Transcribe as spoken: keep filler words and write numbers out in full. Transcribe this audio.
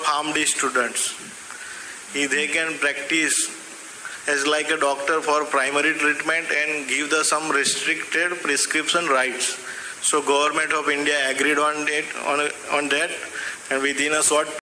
harm the students. If they can practice as like a doctor for primary treatment and give the some restricted prescription rights. So government of India agreed on it on, on that, and within a short